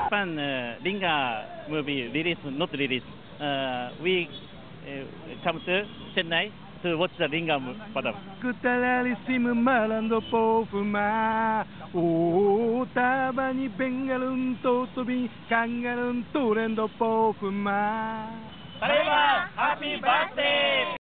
Japan Linga movie release, not release. We come to Chennai to watch the Linga film. Kutaralissimo malando pofuma. Oh, tabani bengalun totobi kangalun turendo pofuma. Happy birthday!